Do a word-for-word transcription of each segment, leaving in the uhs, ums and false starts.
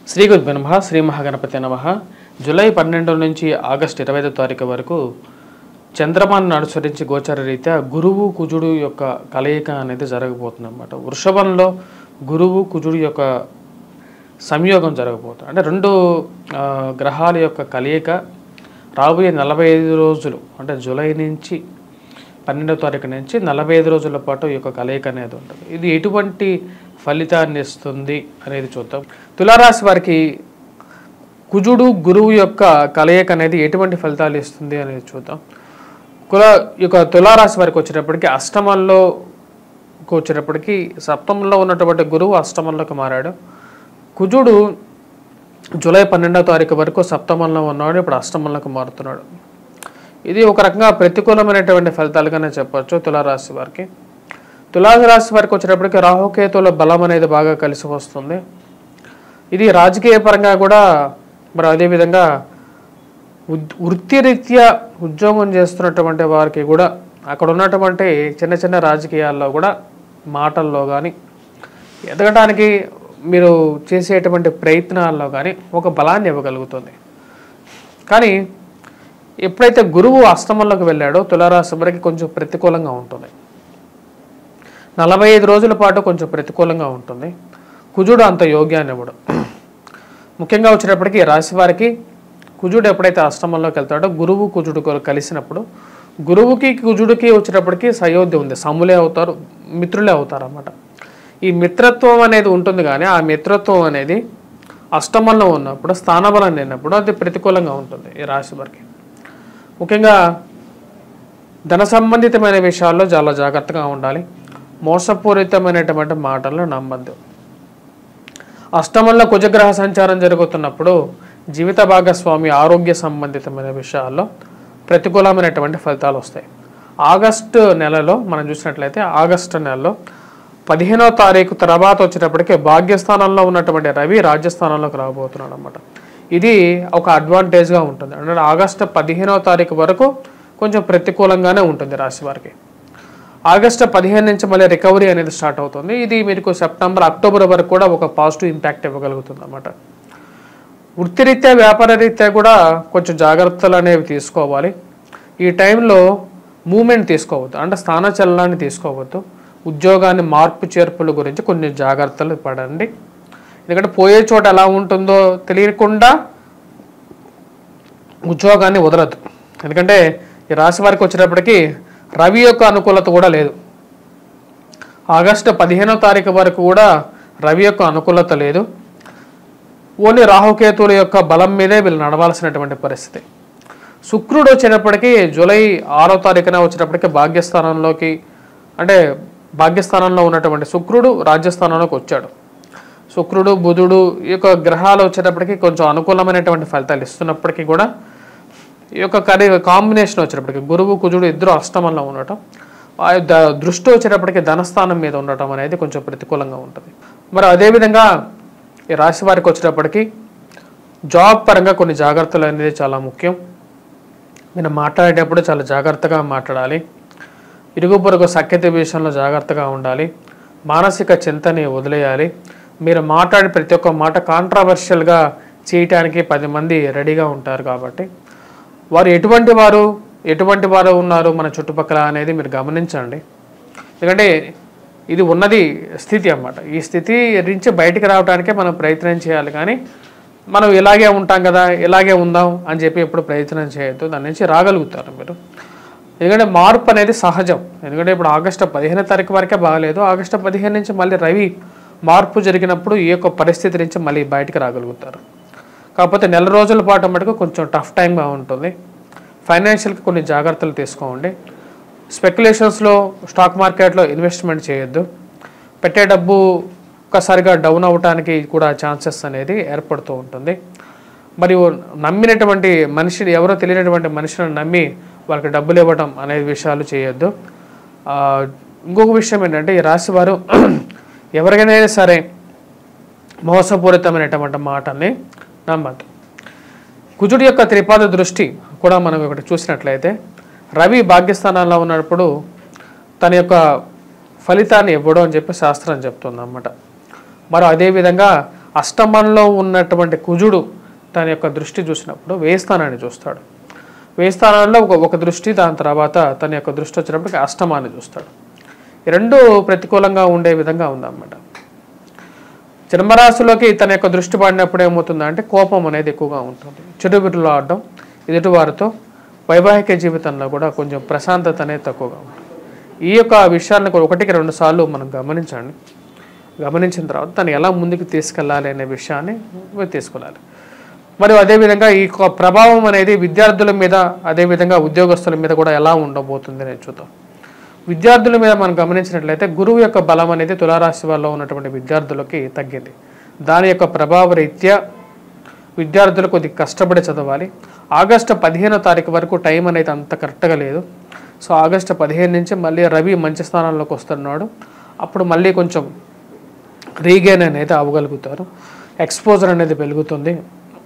శ్రీ గురుభ్యో నమః. శ్రీ మహాగణపతి నమః. జూలై పన్నెండు నుంచి ఆగస్టు ఇరవై ఐదో తారీఖు వరకు చంద్రమాను అనుసరించి గోచర రీత్యా గురువు కుజుడు యొక్క కలయిక అనేది జరగబోతుంది అన్నమాట. వృషభంలో గురువు కుజుడు యొక్క సంయోగం జరగబోతుంది. అంటే రెండు గ్రహాల యొక్క కలయిక రాబోయే నలభై ఐదు రోజులు అంటే జూలై నుంచి పన్నెండవ తారీఖు నుంచి నలభై ఐదు రోజుల పాటు ఈ యొక్క కలయిక అనేది ఉంటుంది. ఇది ఎటువంటి ఫలితాన్ని ఇస్తుంది అనేది చూద్దాం. తులారాశి వారికి కుజుడు గురువు యొక్క కలయిక అనేది ఎటువంటి ఫలితాలు ఇస్తుంది అనేది చూద్దాం. కుల యొక్క తులారాశి వారికి వచ్చేటప్పటికి అష్టమంలో వచ్చేటప్పటికి సప్తమంలో ఉన్నటువంటి గురువు అష్టమంలోకి మారాడు. కుజుడు జూలై పన్నెండవ తారీఖు వరకు సప్తమంలో ఉన్నాడు, ఇప్పుడు అష్టమంలోకి మారుతున్నాడు. ఇది ఒక రకంగా ప్రతికూలమైనటువంటి ఫలితాలుగానే చెప్పచ్చు తులారాశి వారికి. తులారాశి వారికి వచ్చేటప్పటికి రాహుకేతుల బలం అనేది బాగా కలిసి వస్తుంది. ఇది రాజకీయ పరంగా కూడా మరి అదేవిధంగా వృత్తిరీత్యా ఉద్యోగం చేస్తున్నటువంటి వారికి కూడా అక్కడ ఉన్నటువంటి చిన్న చిన్న రాజకీయాల్లో కూడా మాటల్లో కానీ ఎదగడానికి మీరు చేసేటువంటి ప్రయత్నాల్లో కానీ ఒక బలాన్ని ఇవ్వగలుగుతుంది. కానీ ఎప్పుడైతే గురువు అష్టమంలోకి వెళ్ళాడో తులారాశి వారికి కొంచెం ప్రతికూలంగా ఉంటుంది. నలభై ఐదు రోజుల పాటు కొంచెం ప్రతికూలంగా ఉంటుంది. కుజుడు అంత యోగ్యాన్ని ఇవ్వడు. ముఖ్యంగా వచ్చేటప్పటికి రాశి వారికి కుజుడు ఎప్పుడైతే అష్టమంలోకి వెళ్తాడో గురువు కుజుడు కలిసినప్పుడు గురువుకి కుజుడికి వచ్చేటప్పటికి సయోధ్య ఉంది, సములే అవుతారు, మిత్రులే అవుతారు అన్నమాట. ఈ మిత్రత్వం అనేది ఉంటుంది, కానీ ఆ మిత్రత్వం అనేది అష్టమంలో ఉన్నప్పుడు స్థానబలం లేనప్పుడు అది ప్రతికూలంగా ఉంటుంది ఈ రాశి వారికి. ముఖ్యంగా ధన సంబంధితమైన విషయాల్లో చాలా జాగ్రత్తగా ఉండాలి. మోసపూరితమైనటువంటి మాటలను నమ్మద్దు. అష్టమంలో కుజగ్రహ సంచారం జరుగుతున్నప్పుడు జీవిత భాగస్వామి ఆరోగ్య సంబంధితమైన విషయాల్లో ప్రతికూలమైనటువంటి ఫలితాలు వస్తాయి. ఆగస్టు నెలలో మనం చూసినట్లయితే ఆగస్టు నెలలో పదిహేనవ తారీఖు తర్వాత వచ్చేటప్పటికి భాగ్యస్థానంలో ఉన్నటువంటి రవి రాజ్యస్థానంలోకి రాబోతున్నాడు అన్నమాట. ఇది ఒక అడ్వాంటేజ్గా ఉంటుంది. అంటే ఆగస్టు పదిహేనవ తారీఖు వరకు కొంచెం ప్రతికూలంగానే ఉంటుంది రాశి వారికి. ఆగస్టు పదిహేను నుంచి మళ్ళీ రికవరీ అనేది స్టార్ట్ అవుతుంది. ఇది మీకు సెప్టెంబర్ అక్టోబర్ వరకు కూడా ఒక పాజిటివ్ ఇంపాక్ట్ ఇవ్వగలుగుతుంది అన్నమాట. వృత్తిరీత్యా వ్యాపార రీత్యా కూడా కొంచెం జాగ్రత్తలు అనేవి తీసుకోవాలి. ఈ టైంలో మూమెంట్ తీసుకోవద్దు, అంటే స్థాన చలనాన్ని తీసుకోవద్దు. ఉద్యోగాన్ని మార్పు చేర్పుల గురించి కొన్ని జాగ్రత్తలు పడండి. ఎందుకంటే పోయే చోట ఎలా ఉంటుందో తెలియకుండా ఉద్యోగాన్ని వదలద్దు. ఎందుకంటే ఈ రాశి వారికి వచ్చేటప్పటికి రవి యొక్క అనుకూలత కూడా లేదు. ఆగస్టు పదిహేనవ తారీఖు వరకు కూడా రవి యొక్క అనుకూలత లేదు. ఓన్లీ రాహుకేతువుల యొక్క బలం మీదే వీళ్ళు నడవాల్సినటువంటి పరిస్థితి. శుక్రుడు వచ్చేటప్పటికి జూలై ఆరో తారీఖున వచ్చేటప్పటికి భాగ్యస్థానంలోకి అంటే భాగ్యస్థానంలో ఉన్నటువంటి శుక్రుడు రాజ్యస్థానంలోకి వచ్చాడు. శుక్రుడు బుధుడు ఈ యొక్క గ్రహాలు వచ్చేటప్పటికి కొంచెం అనుకూలమైనటువంటి ఫలితాలు ఇస్తున్నప్పటికీ కూడా ఈ యొక్క కరీ కాంబినేషన్ వచ్చేటప్పటికి గురువు కుజుడు ఇద్దరు అష్టమంలో ఉండటం, ఆ దృష్టి వచ్చేటప్పటికి ధనస్థానం మీద ఉండటం అనేది కొంచెం ప్రతికూలంగా ఉంటుంది. మరి అదేవిధంగా ఈ రాశి వారికి వచ్చేటప్పటికి జాబ్ పరంగా కొన్ని జాగ్రత్తలు అనేది చాలా ముఖ్యం. మీరు మాట్లాడేటప్పుడు చాలా జాగ్రత్తగా మాట్లాడాలి. ఇరుగు పొరుగు సఖ్యత విషయంలో జాగ్రత్తగా ఉండాలి. మానసిక చింతని వదిలేయాలి. మీరు మాట్లాడే ప్రతి ఒక్క మాట కాంట్రవర్షియల్గా చేయటానికి పది మంది రెడీగా ఉంటారు. కాబట్టి వారు ఎటువంటి వారు ఎటువంటి వారు ఉన్నారు మన చుట్టుపక్కల అనేది మీరు గమనించండి. ఎందుకంటే ఇది ఉన్నది స్థితి అన్నమాట. ఈ స్థితి నుంచి బయటికి రావడానికే మనం ప్రయత్నం చేయాలి, కానీ మనం ఇలాగే ఉంటాం కదా ఇలాగే ఉందాం అని చెప్పి ఎప్పుడు ప్రయత్నం చేయొద్దు. దాని నుంచి రాగలుగుతారు మీరు. ఎందుకంటే మార్పు అనేది సహజం. ఎందుకంటే ఇప్పుడు ఆగస్టు పదిహేను తారీఖు వరకే బాగలేదు. ఆగస్టు పదిహేను నుంచి మళ్ళీ రవి మార్పు జరిగినప్పుడు ఈ యొక్క పరిస్థితి నుంచి మళ్ళీ బయటికి రాగలుగుతారు. కాకపోతే నెల రోజుల పాటు మటుకు కొంచెం టఫ్ టైంగా ఉంటుంది. ఫైనాన్షియల్కి కొన్ని జాగ్రత్తలు తీసుకోండి. స్పెక్యులేషన్స్లో స్టాక్ మార్కెట్లో ఇన్వెస్ట్మెంట్ చేయొద్దు. పెట్టే డబ్బు ఒక్కసారిగా డౌన్ అవ్వడానికి కూడా ఛాన్సెస్ అనేది ఏర్పడుతూ ఉంటుంది. మరియు నమ్మినటువంటి మనిషిని ఎవరో తెలియనటువంటి మనిషిని నమ్మి వాళ్ళకి డబ్బులు ఇవ్వడం అనే విషయాలు చేయొద్దు. ఇంకొక విషయం ఏంటంటే ఈ రాశి వారు ఎవరికైనా సరే మోసపూరితమైనటువంటి మాటల్ని నమ్మద్దు. కుజుడి యొక్క త్రిపాద దృష్టి కూడా మనం ఒకటి చూసినట్లయితే రవి భాగ్యస్థానంలో ఉన్నప్పుడు తన యొక్క ఫలితాన్ని ఇవ్వడం అని చెప్పి శాస్త్రం చెప్తుంది అన్నమాట. మరి అదేవిధంగా అష్టమంలో ఉన్నటువంటి కుజుడు తన యొక్క దృష్టి చూసినప్పుడు వ్యయ స్థానాన్ని చూస్తాడు. వ్యయ స్థానాల్లో ఒక ఒక దృష్టి, దాని తర్వాత తన యొక్క దృష్టి వచ్చినప్పటికీ అష్టమాన్ని చూస్తాడు. ఈ రెండు ప్రతికూలంగా ఉండే విధంగా ఉందన్నమాట. జన్మరాశిలోకి తన యొక్క దృష్టి పడినప్పుడు ఏమవుతుందంటే కోపం అనేది ఎక్కువగా ఉంటుంది, చెడుబిడ్డలు ఆడడం, ఎదుటివారితో వైవాహిక జీవితంలో కూడా కొంచెం ప్రశాంతత అనేది తక్కువగా ఉంటుంది. ఈ యొక్క విషయాలను కూడా ఒకటికి రెండు సార్లు మనం గమనించండి. గమనించిన తర్వాత దాన్ని ఎలా ముందుకు తీసుకెళ్ళాలి అనే విషయాన్ని తీసుకెళ్ళాలి. మరియు అదేవిధంగా ఈ ప్రభావం అనేది విద్యార్థుల మీద, అదేవిధంగా ఉద్యోగస్తుల మీద కూడా ఎలా ఉండబోతుంది అనేది చూద్దాం. విద్యార్థుల మీద మనం గమనించినట్లయితే గురువు యొక్క బలం అనేది తులారాశి వారిలో ఉన్నటువంటి విద్యార్థులకి తగ్గింది. దాని యొక్క ప్రభావ రీత్యా విద్యార్థులు కొద్దిగా కష్టపడి చదవాలి. ఆగస్టు పదిహేనో తారీఖు వరకు టైం అనేది అంత కరెక్ట్గా లేదు. సో ఆగస్టు పదిహేను నుంచి మళ్ళీ రవి మంచి స్థానంలోకి వస్తున్నాడు. అప్పుడు మళ్ళీ కొంచెం రీగెయిన్ అనేది అవ్వగలుగుతారు. ఎక్స్పోజర్ అనేది పెరుగుతుంది.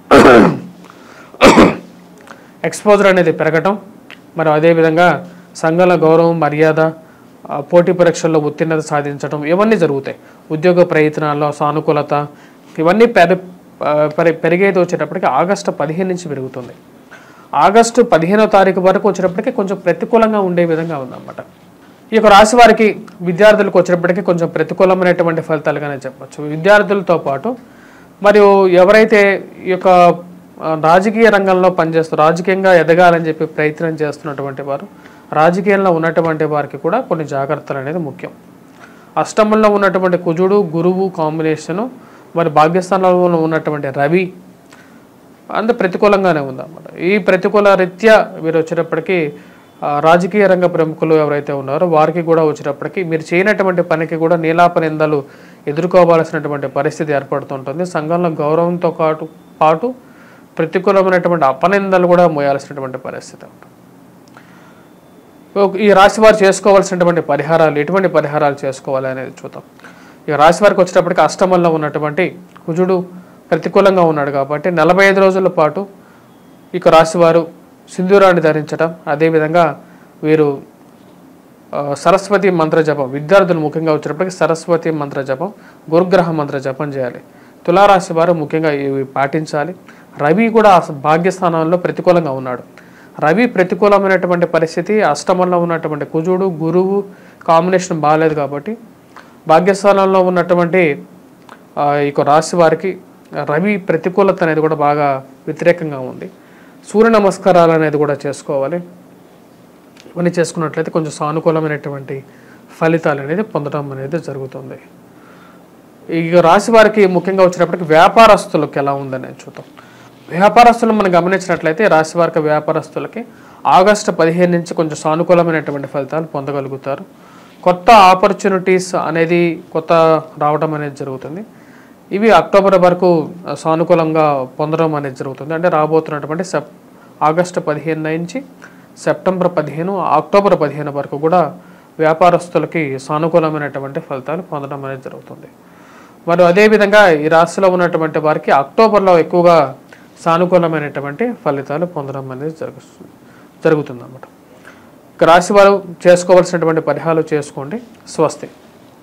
ఎక్స్పోజర్ అనేది పెరగటం, మరి అదేవిధంగా సంఘాల గౌరవం, మర్యాద, పోటీ పరీక్షల్లో ఉత్తీర్ణత సాధించడం ఇవన్నీ జరుగుతాయి. ఉద్యోగ ప్రయత్నాల్లో సానుకూలత ఇవన్నీ పెరి పెరి పెరిగేది వచ్చేటప్పటికి ఆగస్టు పదిహేను నుంచి పెరుగుతుంది. ఆగస్టు పదిహేనో తారీఖు వరకు వచ్చేటప్పటికి కొంచెం ప్రతికూలంగా ఉండే విధంగా ఉందన్నమాట. ఈ యొక్క రాశి వారికి విద్యార్థులకు వచ్చేటప్పటికి కొంచెం ప్రతికూలమైనటువంటి ఫలితాలుగానే చెప్పచ్చు. విద్యార్థులతో పాటు మరియు ఎవరైతే ఈ యొక్క రాజకీయ రంగంలో పనిచేస్తారు, రాజకీయంగా ఎదగాలని చెప్పి ప్రయత్నం చేస్తున్నటువంటి వారు, రాజకీయంలో ఉన్నటువంటి వారికి కూడా కొన్ని జాగ్రత్తలు అనేది ముఖ్యం. అష్టమంలో ఉన్నటువంటి కుజుడు గురువు కాంబినేషను, మరి భాగ్యస్థానంలో ఉన్నటువంటి రవి అంత ప్రతికూలంగానే ఉందన్నమాట. ఈ ప్రతికూల రీత్యా వీరు వచ్చేటప్పటికి రాజకీయ రంగ ప్రముఖులు ఎవరైతే ఉన్నారో వారికి కూడా వచ్చేటప్పటికి మీరు చేయనటువంటి పనికి కూడా నీలాప నిందలు ఎదుర్కోవాల్సినటువంటి పరిస్థితి ఏర్పడుతుంటుంది. సంఘంలో గౌరవంతో పాటు పాటు ప్రతికూలమైనటువంటి అపనిందలు కూడా మోయాల్సినటువంటి పరిస్థితి ఉంటుంది. ఈ రాశి వారు చేసుకోవాల్సినటువంటి పరిహారాలు, ఎటువంటి పరిహారాలు చేసుకోవాలి అనేది చూద్దాం. ఇక రాశి వారికి వచ్చేటప్పటికి అష్టమంలో ఉన్నటువంటి కుజుడు ప్రతికూలంగా ఉన్నాడు కాబట్టి నలభై ఐదు రోజుల పాటు ఇక రాశివారు సింధూరాన్ని ధరించడం, అదేవిధంగా వీరు సరస్వతి మంత్ర జపం, విద్యార్థులు ముఖ్యంగా వచ్చేటప్పటికి సరస్వతి మంత్ర జపం, గురుగ్రహ మంత్ర జపం చేయాలి. తులారాశి వారు ముఖ్యంగా ఇవి పాటించాలి. రవి కూడా భాగ్యస్థానంలో ప్రతికూలంగా ఉన్నాడు. రవి ప్రతికూలమైనటువంటి పరిస్థితి, అష్టమంలో ఉన్నటువంటి కుజుడు గురువు కాంబినేషన్ బాగాలేదు కాబట్టి భాగ్యస్థానంలో ఉన్నటువంటి ఈ రాశి వారికి రవి ప్రతికూలత అనేది కూడా బాగా వ్యతిరేకంగా ఉంది. సూర్య నమస్కారాలు అనేది కూడా చేసుకోవాలి. ఇవన్నీ చేసుకున్నట్లయితే కొంచెం సానుకూలమైనటువంటి ఫలితాలు అనేది పొందడం అనేది జరుగుతుంది. ఈ రాశి వారికి ముఖ్యంగా వచ్చినప్పటికీ వ్యాపారస్తులకు ఎలా ఉందనేది చూద్దాం. వ్యాపారస్తులు మనం గమనించినట్లయితే రాశి వారికి వ్యాపారస్తులకి ఆగస్టు పదిహేను నుంచి కొంచెం సానుకూలమైనటువంటి ఫలితాలు పొందగలుగుతారు. కొత్త ఆపర్చునిటీస్ అనేది కొత్త రావడం అనేది జరుగుతుంది. ఇవి అక్టోబర్ వరకు సానుకూలంగా పొందడం అనేది జరుగుతుంది. అంటే రాబోతున్నటువంటి సెప్ ఆగస్టు పదిహేను నుంచి సెప్టెంబర్ పదిహేను అక్టోబర్ పదిహేను వరకు కూడా వ్యాపారస్తులకి సానుకూలమైనటువంటి ఫలితాలు పొందడం అనేది జరుగుతుంది. మరి అదేవిధంగా ఈ రాశిలో ఉన్నటువంటి వారికి అక్టోబర్లో ఎక్కువగా సానుకూలమైనటువంటి ఫలితాలు పొందడం అనేది జరుగుతుంది జరుగుతుంది అన్నమాట. రాశి వారు చేసుకోవాల్సినటువంటి పరిహారాలు చేసుకోండి. స్వస్తి.